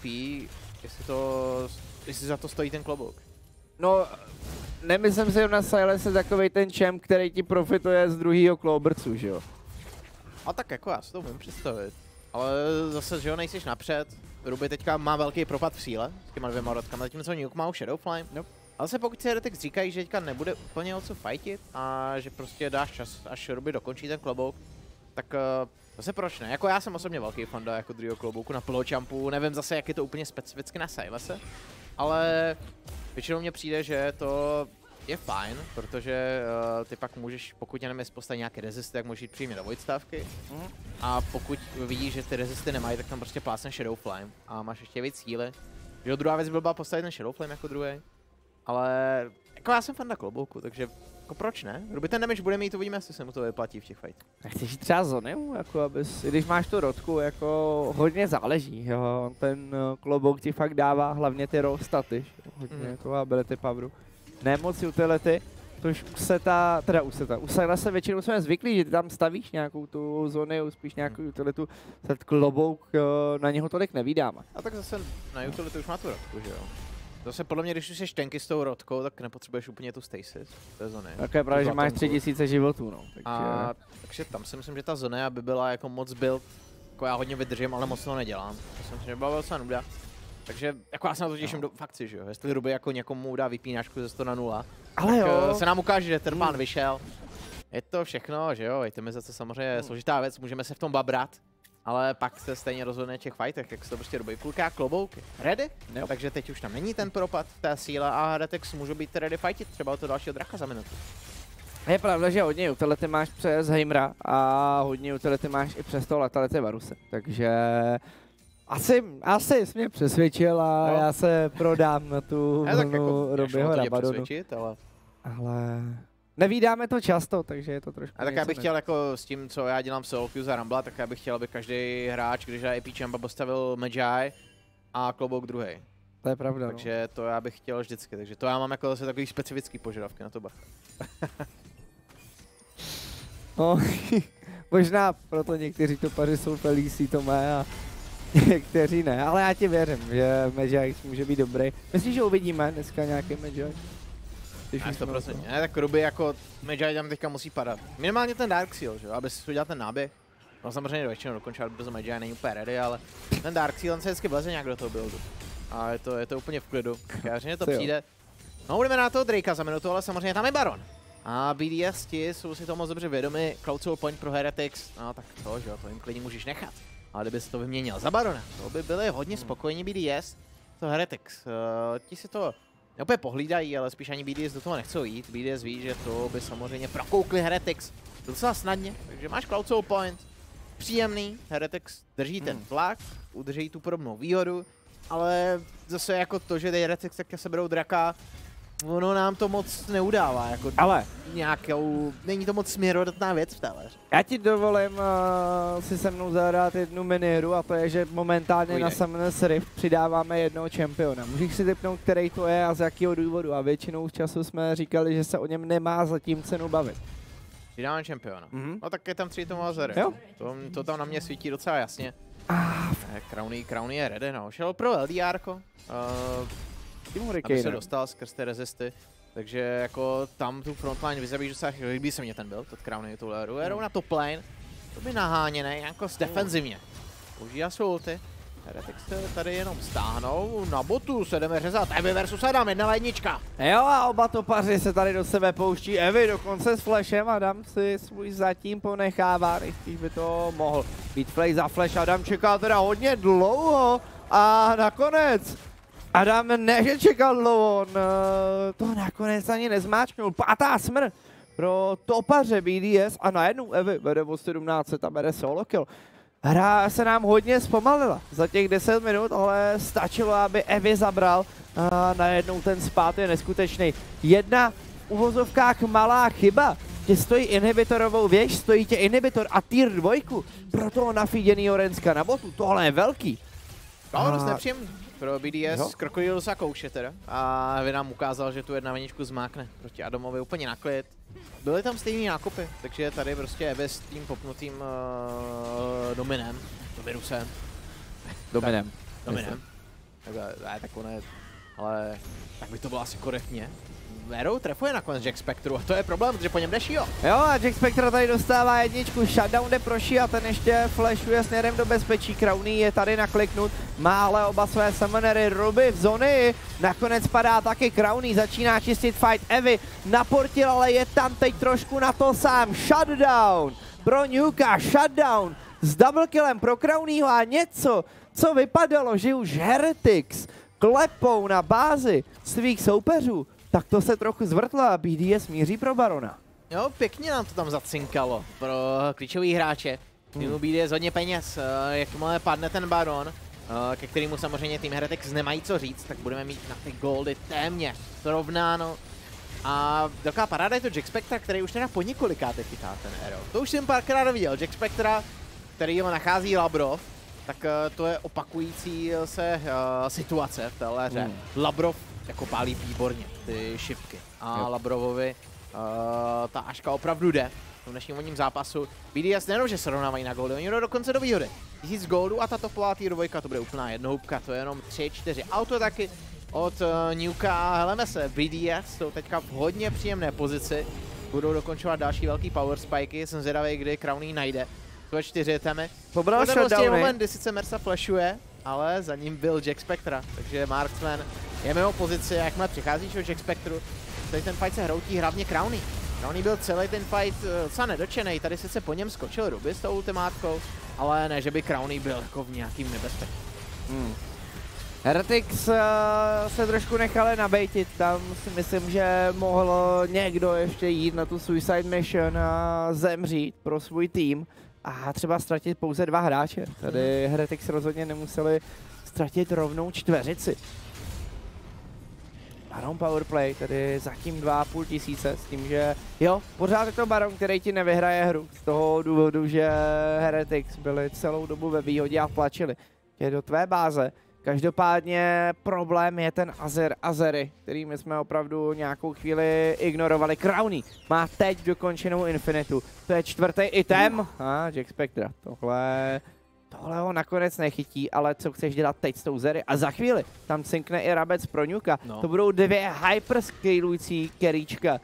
jestli za to stojí ten klobouk. No, nemyslím si, že na Silence je takovej ten champ, který ti profituje z druhýho Clobercu, že jo? A tak jako já si to můžu představit. Ale zase, že jo, nejsiš napřed. Ruby teďka má velký propad v síle s těma 2 Rodkama, zatímco Nuke má už Shadow Flame. Nope. Ale se pokud si Heretics říkají, že teďka nebude úplně o co fightit a že prostě dáš čas, až Ruby dokončí ten klobouk, tak zase proč ne? Jako já jsem osobně velký fanda jako druhého klobouku na Pillowchampu, nevím zase, jak je to úplně specificky na Silence, ale většinou mně přijde, že to je fajn, protože ty pak můžeš, pokud jenom je postavit nějaké rezisty, tak můžeš jít přímě do void stávky. A pokud vidíš, že ty rezisty nemají, tak tam prostě plásne Shadow Flame a máš ještě víc síly. Jo, druhá věc by byla postavit ten Shadow Flame jako druhý. Ale jako já jsem fan na klobouku, takže jako proč ne? Ruby ten damage bude mít, uvidíme, jestli se mu to vyplatí v těch fight. Chceš jít třeba Zoniu, jako abys, i když máš tu Rodku, jako hodně záleží, jo, ten klobouk ti fakt dává hlavně ty raw staty, hodně jako ability poweru. Ne moc utility, tož u Silence většinou jsme zvyklí, že ty tam stavíš nějakou tu Zoniu, spíš nějakou utilitu, ten klobouk na něho tolik nevídáme. A tak zase na utilitu už má tu Rodku, že jo? Zase podle mě, když už jsi tanky s tou Rodkou, tak nepotřebuješ úplně tu stasis, to je Zony. Tak je pravda, že máš 3000 životů, no. Takže tam si myslím, že ta Zony by byla jako moc build, jako já hodně vydržím, ale moc to nedělám. Myslím, že by byla docela nuda. Takže jako já se na to těším do fakci, že jo, jestli Ruby jako někomu dá vypínačku ze 100 na 0, ale tak jo. Se nám ukáže, že ten pán vyšel. Je to všechno, že jo, itemizace samozřejmě je složitá věc, můžeme se v tom babrat. Ale pak se stejně rozhodne v těch fightech, jak se to prostě Ruby kulká klobouky. Ready? Jo. Takže teď už tam není ten propad v té síle a Heretics můžou být ready fightit třeba o to dalšího draka za minutu. Je pravda, že hodně utility máš přes Heimra a hodně utility máš i přes toho Letality Varuse, takže asi jsi mě přesvědčil a já se prodám na tu vlnu Rubyho Rabadonu. Ale nevídáme to často, takže je to trošku. A tak já bych chtěl jako s tím, co já dělám solo queue za Rumble, tak já bych chtěl, aby každý hráč, když hraje AP Champa, postavil Magi a klobouk druhý. To je pravda. Takže to já bych chtěl vždycky, takže to já mám jako zase takový specifický požadavky na to bacha. No, možná proto někteří topaři jsou felící to má a někteří ne, ale já ti věřím, že Magi může být dobrý. Myslíš, že uvidíme dneska nějaký Magi? Ne, 100%. Ne, tak Ruby jako Magi tam teďka musí padat. Minimálně ten Dark Seal, že jo, aby si udělal ten náběh. No samozřejmě většinou dokončovat brzo Magi není úplně ready, ale ten Dark Seal se vždycky vleze nějak do toho buildu. A je to úplně v klidu. Každý to přijde. No, budeme na toho Drakea za minutu, ale samozřejmě tam je Baron. A BDS ti jsou si to moc dobře vědomi, Cloud Soul Point pro Heretics, no tak to, že jo, to jim klidně můžeš nechat. Ale kdyby si to vyměnil za Barona, to by byli hodně spokojení BDS, to Heretics. Ti si to neopět pohlídají, ale spíš ani BDS do toho nechcou jít. BDS ví, že to by samozřejmě prokoukli Heretics docela snadně, takže máš Cloud Soul Point, příjemný, Heretics drží ten tlak, udrží tu podobnou výhodu, ale zase jako to, že Heretics tak se berou draka, ono nám to moc neudává, jako ale nějakou, není to moc směrodatná věc v téhle. Já ti dovolím si se mnou zahrát jednu minihru a to je, že momentálně na Summoners Rift přidáváme jednoho čempiona. Můžeš si tipnout, který to je a z jakého důvodu a většinou z času jsme říkali, že se o něm nemá zatím cenu bavit. Přidáme čempiona. No tak je tam 3 tomu Azery. To tam na mě svítí docela jasně. Crowny je ready, no. Šel pro LDR-ko. Aby se dostal skrz ty rezisty, takže jako tam tu frontline vyzabíš docela, líbí se mě ten build od Crowny tu Leru, jedou na top lane, to by naháněnej, jako defenzivně. Používá svou ulti, Heretics tady jenom stáhnou, na botu se jdeme řezat, Evy versus Adam, 1-1. Jo a oba topaři se tady do sebe pouští, Evy dokonce s flashem, Adam si svůj zatím ponechává, nejspíš by to mohl být play za flash, Adam čeká teda hodně dlouho a nakonec Adam ne, že čekal dlouho, on to nakonec ani nezmáčknul. 5. smrt pro topaře BDS a najednou Evy vede o 17, tam bere solo kill. Hra se nám hodně zpomalila za těch 10 minut, ale stačilo, aby Evy zabral a najednou ten spát je neskutečný. Jedna v uvozovkách malá chyba, že stojí inhibitorovou věž, stojí tě inhibitor a tier 2 pro toho nafíděnýho Renska na botu, tohle je velký. No, dost nepříjemný. pro BDS, Krokodilus a kouše teda. A vy nám ukázal, že tu jedna veničku zmákne proti Adamovi úplně na klid. Byly tam stejný nákupy, takže tady prostě Eves s tím popnutým Dominusem. Dominem. Tak on je, ale tak by to bylo asi korektně. Arrow trefuje nakonec Jack Spectru a to je problém, protože po něm jde Shio. Jo a Jack Spectra tady dostává jedničku, shutdown jde pro Shio a ten ještě flashuje směrem do bezpečí. Crowny je tady nakliknut, má ale oba své summonery, Ruby v zóny, nakonec padá taky Crowny, začíná čistit fight Evy, naportil, ale je tam teď trošku na to sám, shutdown pro Nuka, shutdown s double killem pro Crownyho a něco, co vypadalo, že už Heretics klepou na bázi svých soupeřů, tak to se trochu zvrtlo a BDS míří pro Barona. Jo, pěkně nám to tam zacinkalo pro klíčový hráče. Týmu BDS hodně peněz, jakmile padne ten Baron, ke kterému samozřejmě tým Heretics nemají co říct, tak budeme mít na ty goldy téměř srovnáno. A velká paráda je to Jack Spectra, který už teda po několikáte chytá ten Arrow. To už jsem párkrát viděl, Jack Spectra, který ho nachází Labrov, tak to je opakující se situace v téhle hře. Labrov jako pálí výborně ty šipky a Labrovovi ta Aška opravdu jde v dnešním vodním zápasu. BDS nejenom, že se rovnávají na goldy, oni jdou dokonce do výhody. 1000 goldů a ta topová tier 2, to bude úplná jednohubka, to je jenom 3-4 autotaky od Nuka. Heleme se, BDS jsou teďka v hodně příjemné pozici, budou dokončovat další velký power spiky, jsem zvědavý, kdy Crowny najde. To je 4 temy. Pobral shutdowny. Moment, kdy sice Mersa flashuje, ale za ním byl Jack Spectra, takže Marksman je mimo pozici, jakmile přicházíš od Jack Spectru, tady ten fight se hroutí hlavně Crowny. Crowny byl celý ten fight docela nedočenej, tady sice po něm skočil Ruby s tou ultimátkou, ale ne, že by Crowny byl jako v nějakým nebezpečí. Heretics se trošku nechali nabejtit, tam si myslím, že mohl někdo ještě jít na tu suicide mission a zemřít pro svůj tým a třeba ztratit pouze 2 hráče. Tady Heretics rozhodně nemuseli ztratit rovnou čtveřici. Baron powerplay, tedy zatím 2500 s tím, že jo, pořád je to Baron, který ti nevyhraje hru z toho důvodu, že Heretics byli celou dobu ve výhodě a tlačili je do tvé báze. Každopádně problém je ten Azery, kterými jsme opravdu nějakou chvíli ignorovali. Crowny má teď dokončenou Infinitu, to je 4. item. Jack Spectra, tohle ho nakonec nechytí, ale co chceš dělat teď s tou Zery? A za chvíli tam cinkne i Rabec pro Nuka. To budou 2 hyperscalující keríčka.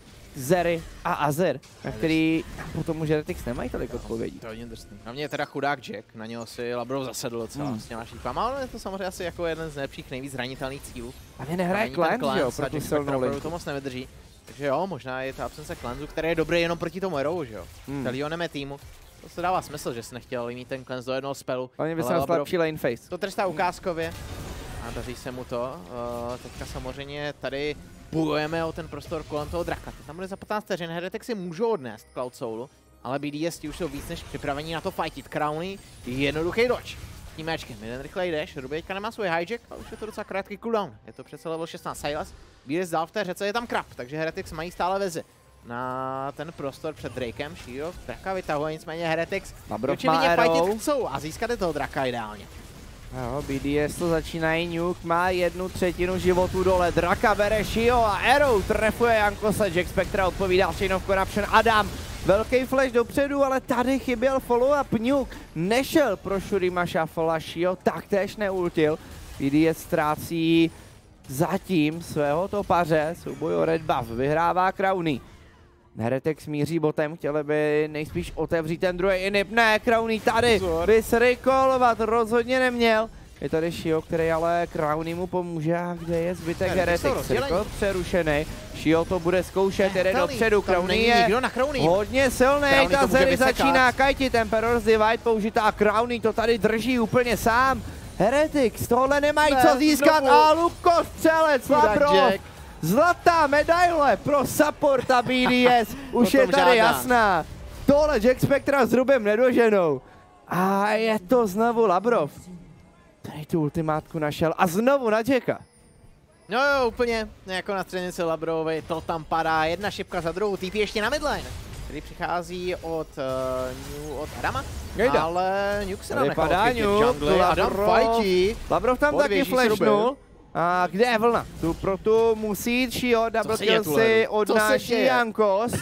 Zery a Azer, na který potom už Heretics nemají tolik odpovědí. To je hodně drsný. Na mě je teda chudák Jack, na něho si Labrov zasedl docela s těma šípama, ale je to samozřejmě asi jako jeden z nejlepších, nejvíc zranitelných cílů. A mě nehraje Cleanse, jo, pro tu silnou linku. To moc nevydrží. Takže jo, možná je ta absence Cleansu, který je dobrý jenom proti tomu Arrowu, že jo. Celýho neme týmu. To se dává smysl, že si nechtěl mít ten Cleanse do jednoho spelu. Oni by se nás lepší lane face. To trestá ukázkově. A daří se mu to. Teďka samozřejmě tady bojujeme o ten prostor kolem toho draka. Tam bude za 15 vteřin, Heretics si můžou odnést Cloud Soulu, ale BDS už jsou víc než připravení na to fightit. Crowny, jednoduchý dodge. Tím méčkem, jeden rychlej dash, Ruby teďka nemá svůj hijack, ale už je to docela krátký cooldown. Je to přece level 16 Silas. BDS dál v té řece, je tam Krab, takže Heretics mají stále vizi na ten prostor před Drakem. Shio draka vytahuje, nicméně Heretics určitě fightit chcou a získat toho draka ideálně. Jo, BDS to začínají, Nuke má 1/3 životu dole, draka bere Shio a Arrow trefuje Jankosa, Jack Spectra odpovídá Chain of Corruption, Adam, velký flash dopředu, ale tady chyběl follow-up, Nuke nešel pro Shurima Shuffle a Shio taktéž neultil, BDS ztrácí zatím svého topaře, souboj o red buff, vyhrává Crowny. Heretics míří botem, chtěli by nejspíš otevřít ten druhý inhib. Ne, Crowny tady by se rekolovat rozhodně neměl. Je tady Shio, který ale Crowny mu pomůže. A kde je zbytek Heretics? Rekol přerušený. Shio to bude zkoušet, jde dopředu. Crowny je hodně silný. Ta Zery začíná kajtit. Emperor's Divide použitá a Crowny to tady drží úplně sám. Heretics tohle nemají co získat a Lubko střelec, Labrov. Zlatá medaile pro supporta BDS, už je tady jasná. Tohle Jack Spectra s Rubem nedoženou. A je to znovu Labrov. Tady tu ultimátku našel a znovu na Jacka. No jo, úplně jako na střednici Labrovovi, to tam padá, jedna šipka za druhou, TP ještě na midlane. který přichází od Adama, Nejde. ale Nuke se nám nechal Vypadá odchytit v Nuke, jungli, Adam fightí. Labrov tam taky Podvěží se flashnul. A kde je vlna? Tu pro tu musí jít Shio, double se děje kill tu, si Ledu? Co se odnáší děje? Jankos.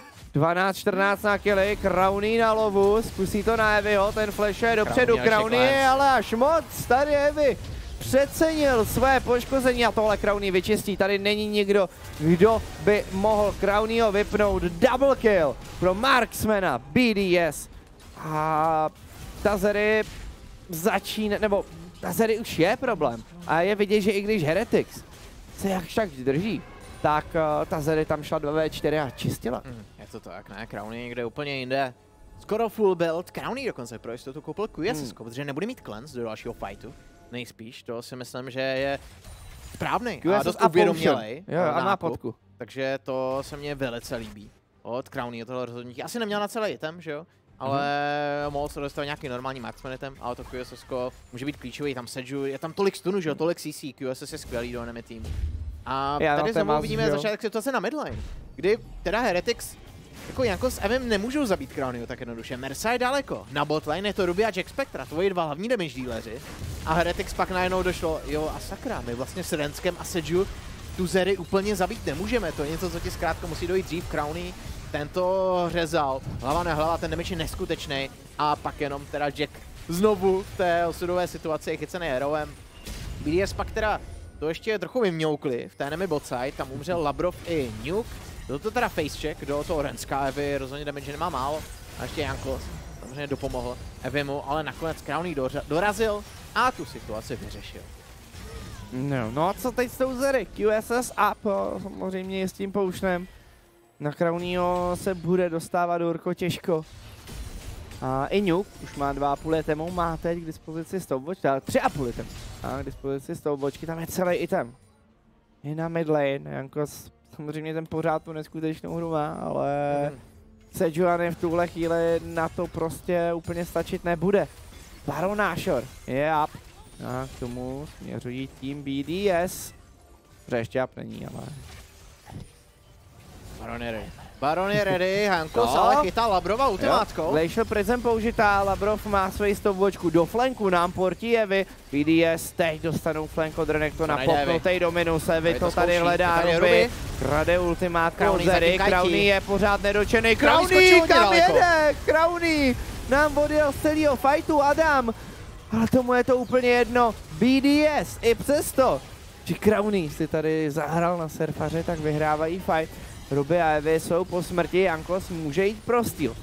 12-14 na killy, Crowny na lovu, zkusí to na Evyho, ten flash je dopředu, Crowny je ale až moc, tady Evy přecenil své poškození a tohle Crowny vyčistí, tady není nikdo, kdo by mohl Crownyho vypnout, double kill pro Marksmana, BDS a Tazery začíná, nebo Tazery už je problém a je vidět, že i když Heretics se jakž tak drží, tak Tazery tam šla 2v4 a čistila. Je to tak, ne? Crowny někde úplně jinde. Skoro full build. Crowny dokonce pro jistotu koupil QSS, protože nebude mít cleanse do dalšího fightu. Nejspíš, to si myslím, že je správný a dost uvědomělej. Jo, a má potku. Takže to se mně velice líbí. Od Crowny tohle rozhodnutí. Asi neměl na celý item, že jo? Ale mohl se dostat nějaký normální marksman item, ale to QSS může být klíčový, tam Sedžu, je tam tolik stunu, že jo? Tolik CC, QSS je skvělý do enemy týmu. A tady znovu vidíme začátek situace na midlane, kdy teda Heretics jako Janko s Evem nemůžou zabít Crownyho tak jednoduše. Mersa je daleko, na botlane je to Ruby a Jack Spectra, tvoji dva hlavní damage dealeři. A Heretics pak najednou došlo, jo a sakra, my vlastně s Renskem a Sedžu tu Zery úplně zabít nemůžeme, to je něco, co ti zkrátka musí dojít dřív. Crowny tento řezal, hlava na hlava, ten damage je neskutečný a pak jenom teda Jack znovu v té osudové situaci je chycený heroem. BDS pak teda to ještě trochu vymňoukli v té enemy botside, tam umřel Labrov i Nuke. Byl to teda facecheck do toho Renska, Evy rozhodně damage nemá málo. A ještě Jankos samozřejmě dopomohl Evimu, ale nakonec Crowny dorazil a tu situaci vyřešil. No a co teď s tou Zery? QSS up, samozřejmě s tím poušnem. Na Crownyho se bude dostávat Urko těžko. A i Nuke už má 2,5 itemu, má teď k dispozici stoubočky, 3,5 itemu. A k dispozici stoubočky, tam je celý item. Je na midlane, Jankos samozřejmě ten pořád tu neskutečnou hru má, ale Sejuani v tuhle chvíli na to prostě úplně stačit nebude. Baron Nashor je up. A k tomu směřují tým BDS. Protože ještě up není, ale... Baron je ready, Jankos ale chytá Labrova ultimátkou. Glacial Prism použitá, Labrov má svoji stoubočku do flanku, nám portí Evy. BDS teď dostanou flank od Renektona, popnutej do minus, Evy to tady hledá Ruby. Krade ultimátka od Zery, Crowny je pořád nedočený, Crowny kam jede? Crowny nám odjel z celého fightu, Adam. Ale tomu je to úplně jedno, BDS i přesto, že Crowny si tady zahrál na surfaře, tak vyhrávají fight. Ruby a Evy jsou po smrti, Jankos může jít pro styl.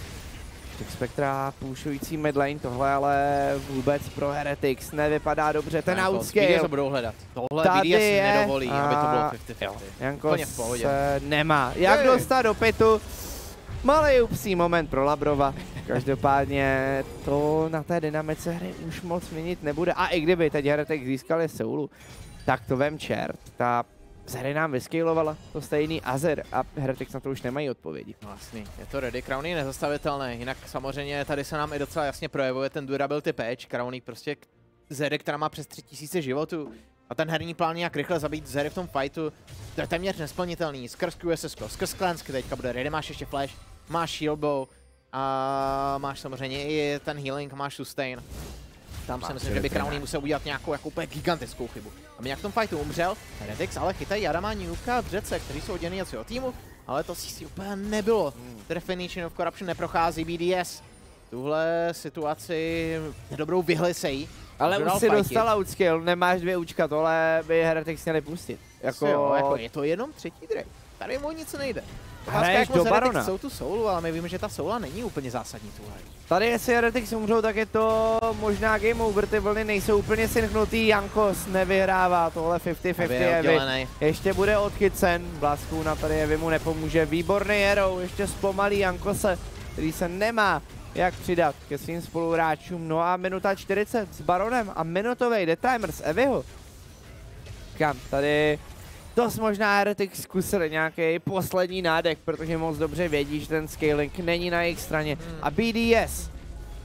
Spectra půjšující midlane, tohle ale vůbec pro Heretics nevypadá dobře, ten outscale. BDS ho budou hledat, tohle BDS nedovolí, aby to bylo 50-50. Jankos nemá jak dostat do pitu. Malý upsí moment pro Labrova. Každopádně to na té dynamice hry už moc měnit nebude. A i kdyby teď Heretics získali Soulu, tak to vem čert. Ta Zery nám vyscalovala to stejný Azer a Heretics na to už nemají odpovědi. No jasný, je to ready, Crowny je nezastavitelný, jinak samozřejmě tady se nám i docela jasně projevuje ten durability patch, Crowny prostě Zery, která má přes 3000 životů a ten herní plán nějak rychle zabít Zery v tom fightu, to je téměř nesplnitelný, skrz QSS, skrz Clansk teďka bude ready, máš ještě flash, máš shield bow a máš samozřejmě i ten healing, máš sustain. Tam si myslím, že by Crowny musel udělat nějakou jako úplně gigantickou chybu. A my jak v tom fightu umřel, Heretics ale chytají Adama, Nuka a Břece, kteří jsou oddělení od svého týmu, ale to si úplně nebylo. Definition of Corruption neprochází BDS. Tuhle situaci dobrou vyhli se jí. Ale už si dostal outscale, nemáš 2 účka, tohle by Heretics měli pustit. Jako je to jenom 3. Drake. Tady mu nic nejde. Hraješ do Barona. Jsou tu Soulu, ale my víme, že ta Soula není úplně zásadní tuhle. Tady jestli Heretics umřou, tak je to možná game over, ty vlny nejsou úplně synchnutý, Jankos nevyhrává, tohle 50-50 Evy. Ještě bude odchycen, Blaskuna tady Evy mu nepomůže, výborný hero, ještě zpomalí Jankose, který se nemá jak přidat ke svým spoluhráčům. No a minuta 40 s Baronem a minutový detimer z Evyho. Kam tady dost možná Heretics zkusili nějaký poslední nádech, protože moc dobře vědí, že ten scaling není na jejich straně. A BDS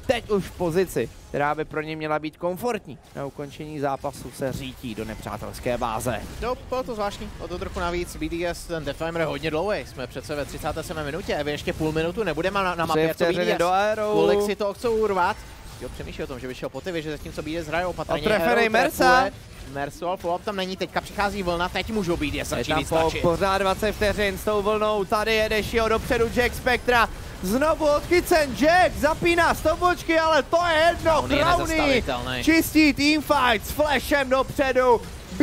teď už v pozici, která by pro ně měla být komfortní. Na ukončení zápasu se řítí do nepřátelské báze. No, bylo to zvláštní, o to trochu navíc. BDS, ten Defimer je hodně dlouhý, jsme přece ve 37. minutě, a ještě půl minutu nebudeme na mapě, co BDS. Kolik si to chcou urvat? Jo, přemýšlí o tom, že by šel po ty věže, zatímco BDS hraje opatrně. Trefenej Mersa. Mersu, ale follow-up tam není, teďka přichází vlna, teď můžou BDS začít víc tlačit. Pořád 20 vteřin s tou vlnou, tady jede Shio dopředu, Jack Spectra. Znovu odchycen Jack, zapíná stopočky, ale to je jedno, Crowny čistí teamfight s flashem dopředu.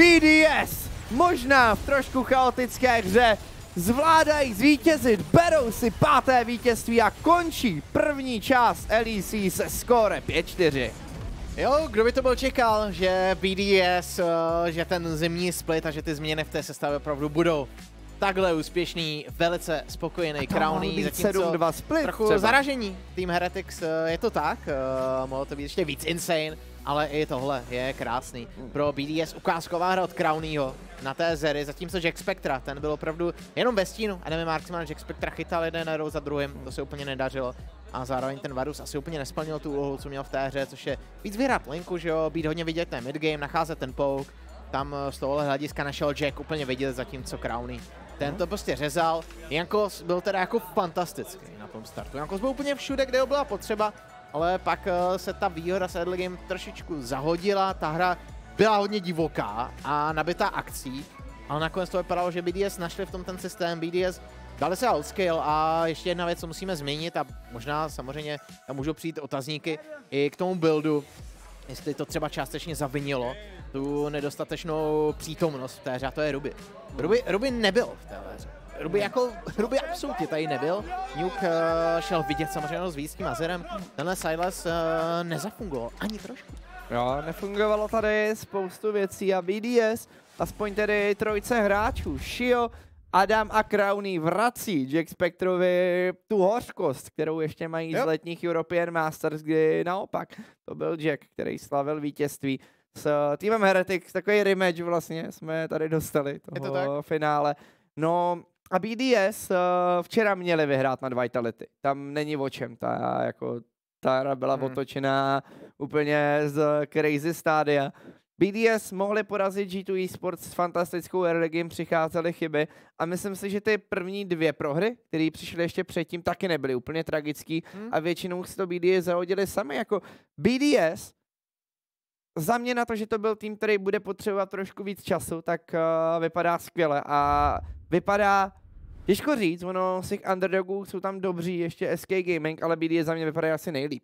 BDS možná v trošku chaotické hře zvládají zvítězit, berou si 5. vítězství a končí první část LEC se skóre 5-4. Jo, kdo by to byl čekal, že BDS, že ten zimní split a že ty změny v té sestavě opravdu budou takhle úspěšný, velice spokojený Crowny, zatímco trochu zaražení. Team Heretics, je to tak, mohlo to být ještě víc insane, ale i tohle je krásný. Pro BDS ukázková hra od Crownyho na té Zery, zatímco Jack Spectra, ten byl opravdu jenom ve stínu. Enemy Marksman Jack Spectra chytal jeden arrow za druhým, to se úplně nedařilo. A zároveň ten Varus asi úplně nesplnil tu úlohu, co měl v té hře, což je víc vyhrát linku, že jo, být hodně vidět ten midgame, nacházet ten poke. Tam z tohohle hlediska našel Jack úplně vidět, zatímco Crowny. Ten to prostě řezal. Jankos byl teda jako fantastický na tom startu. Jankos byl úplně všude, kde ho byla potřeba, ale pak se ta výhoda s early game trošičku zahodila. Ta hra byla hodně divoká a nabitá akcí, ale nakonec to vypadalo, že BDS našli v tom ten systém. BDS dali se outscale a ještě jedna věc, co musíme změnit, a možná samozřejmě tam můžou přijít otazníky i k tomu buildu, jestli to třeba částečně zavinilo tu nedostatečnou přítomnost v té hře, a to je Ruby. Ruby nebyl v té hře. Ruby absolutně tady nebyl. Nuke šel vidět samozřejmě s víc tím Azerem. Tenhle Silas nezafungoval ani trošku. Jo, nefungovalo tady spoustu věcí a BDS, aspoň tedy trojce hráčů, Shio, Adam a Crowny vrací Jack Spectrovi tu hořkost, kterou ještě mají z letních European Masters, kdy naopak to byl Jack, který slavil vítězství s týmem Heretics, takový rematch vlastně jsme tady dostali toho finále. No a BDS včera měli vyhrát nad Vitality, tam není o čem, ta hra byla otočená úplně z crazy stádia. BDS mohli porazit G2 Esports s fantastickou early game, přicházely chyby a myslím si, že ty první 2 prohry, které přišly ještě předtím, taky nebyly úplně tragický a většinou si to BDS zahodili sami. Jako BDS, za mě na to, že to byl tým, který bude potřebovat trošku víc času, tak vypadá skvěle a vypadá, těžko říct, ono z těch underdogů jsou tam dobří, ještě SK Gaming, ale BDS za mě vypadá asi nejlíp.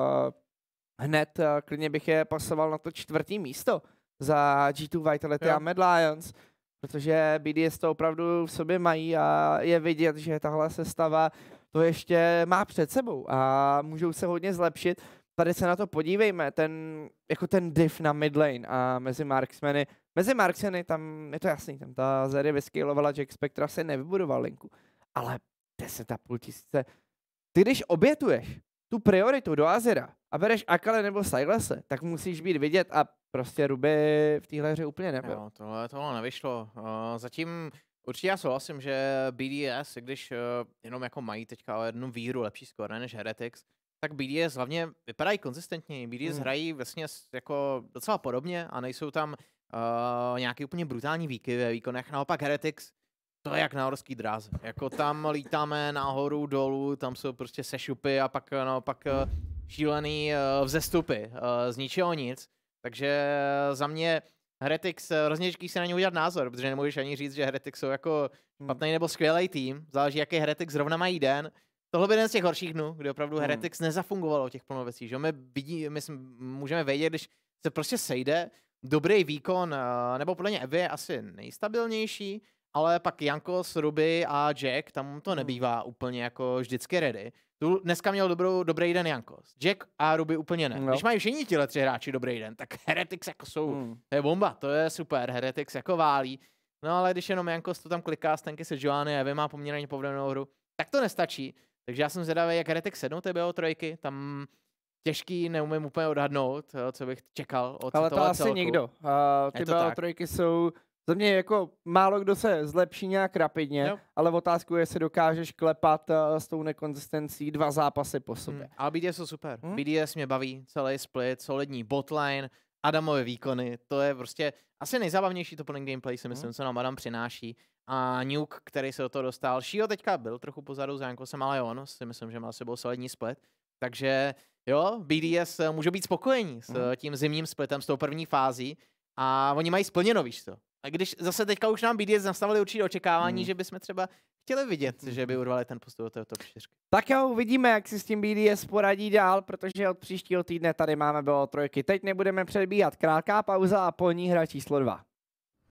Hned klidně bych je pasoval na to 4. místo za G2 Vitality a Mad Lions, protože BDS to opravdu v sobě mají a je vidět, že tahle sestava to ještě má před sebou a můžou se hodně zlepšit. Tady se na to podívejme, ten diff na midlane a mezi marksmany tam je to jasný, tam ta Zeri vyscalovala, Jack Spectra se nevybudoval linku, ale 10,5 tisíce. Ty když obětuješ tu prioritu do Azera a bereš Akali nebo Silese, tak musíš být vidět a prostě Ruby v téhle hře úplně nebyl. Jo, tohle nevyšlo. Zatím určitě já souhlasím, že BDS, když jenom jako mají teďka jednu výhru, lepší skóre než Heretics, tak BDS hlavně vypadají konzistentně. BDS hrají vlastně jako docela podobně a nejsou tam nějaký úplně brutální výkyvy ve výkonech. Naopak Heretics, to je jak na horský dráze. Jako tam lítáme nahoru, dolů, tam jsou prostě sešupy a pak naopak šílený vzestupy z ničeho nic. Takže za mě Heretics, hrozně těžký si na ně udělat názor, protože nemůžeš ani říct, že Heretics jsou jako špatný nebo skvělý tým. Záleží, jaký Heretics zrovna mají den. Tohle byl jeden z těch horších dnů, kde opravdu Heretics nezafungovalo těch plno věcí. Že? My můžeme vědět, když se prostě sejde dobrý výkon, nebo podle mě Evy je asi nejstabilnější, ale pak Jankos, Ruby a Jack, tam to nebývá úplně jako vždycky ready. Tu dneska měl dobrý den Jankos. Jack a Ruby úplně ne. Když mají všichni tyhle 3 hráči dobrý den, tak Heretics jako jsou, to je bomba, to je super, Heretics jako válí. No ale když jenom Jankos to tam kliká, stenky se Joany a Evy má poměrně povedenou hru, tak to nestačí. Takže já jsem zvědavý, jak Heretics sednou ty BO3, tam těžký, neumím úplně odhadnout, co bych čekal od ale to asi celku. nikdo. Ty BO3 jsou Za mě jako málo kdo se zlepší nějak rapidně, ale otázku je, jestli dokážeš klepat s tou nekonzistencí 2 zápasy po sobě. Ale BDS jsou super. BDS mě baví, celý split, solidní botline, Adamové výkony, to je prostě asi nejzábavnější toplink gameplay, si myslím, co nám Adam přináší. A Nuke, který se do toho dostal. Shio teďka byl trochu pozadu za Jankosem, ale on si myslím, že má sebou solidní split. Takže jo, BDS může být spokojení s tím zimním splitem, s tou první fází. A oni mají splněno, víš to. A když zase teďka už nám BDS nastavili určitě očekávání, že bychom třeba chtěli vidět, že by urvali ten postup do té top 4. Tak jo, uvidíme, jak si s tím BDS poradí dál, protože od příštího týdne tady máme bylo 3. Teď nebudeme předbíhat, krátká pauza a po ní hra číslo 2.